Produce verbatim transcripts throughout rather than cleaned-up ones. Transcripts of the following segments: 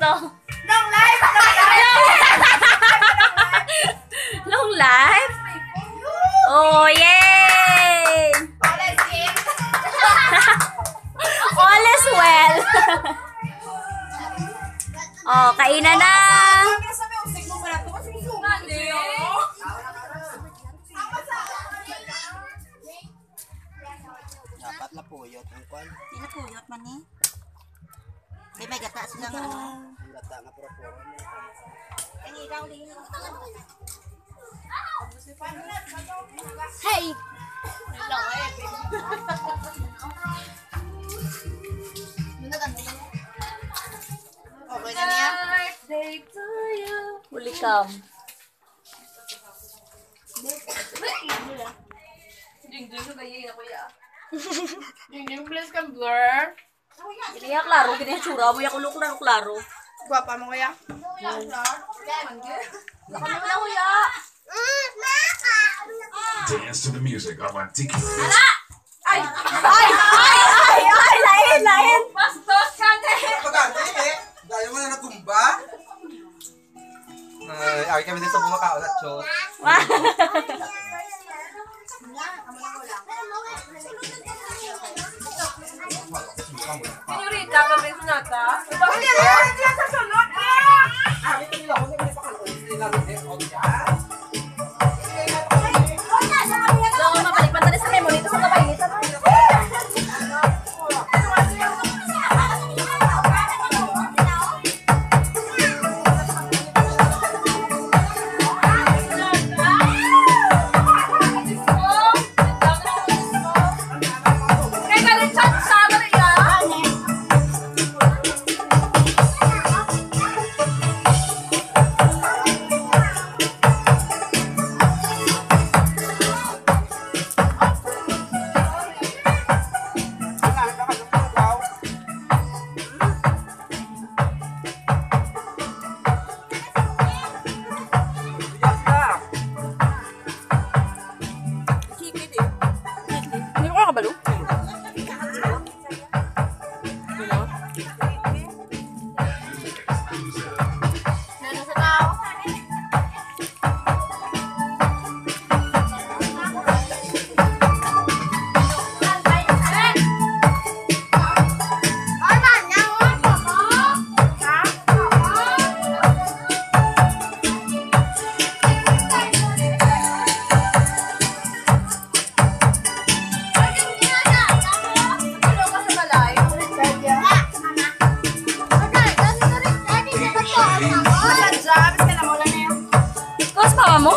to? Long life! Long life? Oh, yay! All is in. All is well. Oh, kainan na. Dapat na puyot ang kwan. Hindi na puyot man eh. Ay, may gata sila nga. Ang gata nga puro-puro. Ang ikaw din. Hey! Okay na niya? Huli kam. Yung please come blur. Ini ya klaro, gini ya tsura mo ya kulo klaro klaro. Guwapa mo kuya? Dance to the music of Antiki. Ay! Ay! Ay! Ay! Ay! Lain! Lain! Bastos ka din! Pagkante eh. Dahil mo na nagkumba. Ay, ay kami din sa bumakaon at chos. Señorita, pabenso nata. Bakit yan? Hindi yan sa sunod eh! Ay, hindi lang. Hindi pa kanon. Hindi lang. Lang ang mabalik pa sa memory ito sa kapainit. Kos pa mo?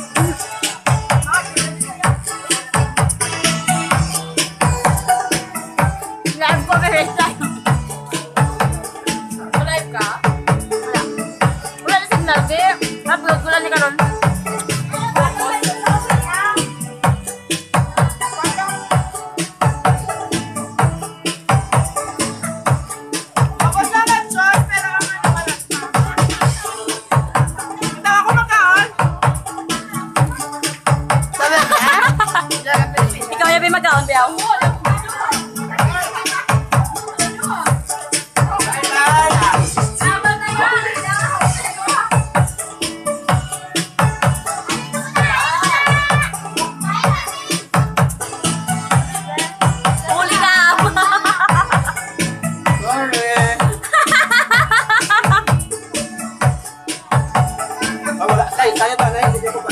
Live ko very time. Live ka? Wala. Wala na signal. Kaya upload ko lang ni Karon. Ikaw yung mag-gaon, Biaw. Huli ka! Sorry. Ah, wala. Nay, tayo ba? Nay, hindi ko pa.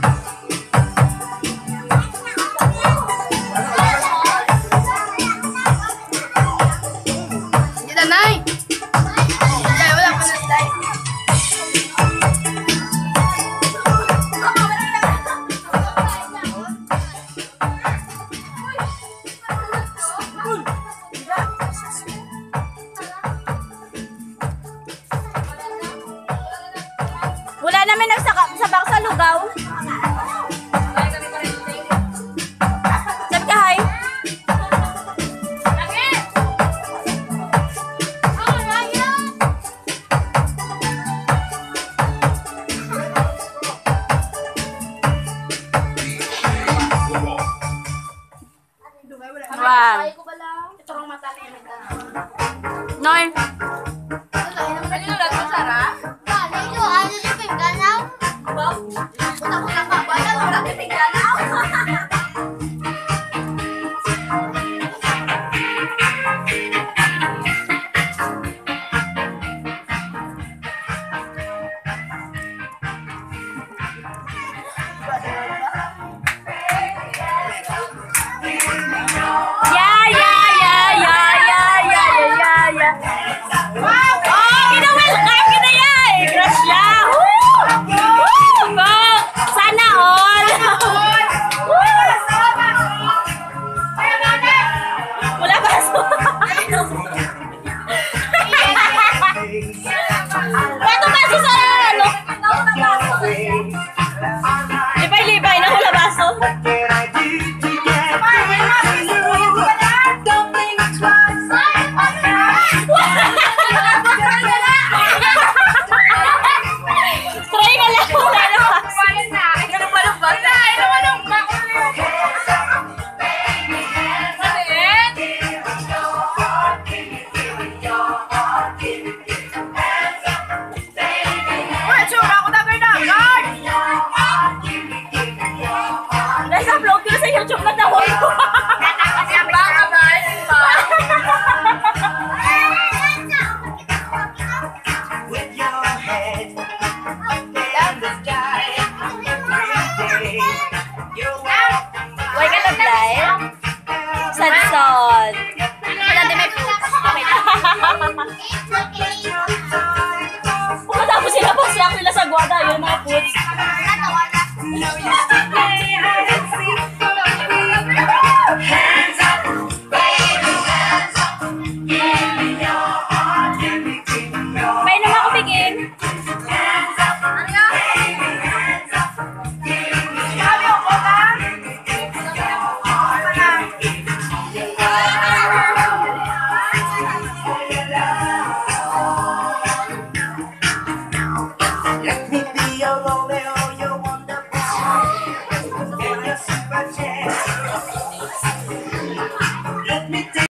Wala namin nagsabak sa lugaw. Sabi ka, hi. Wow. Noy.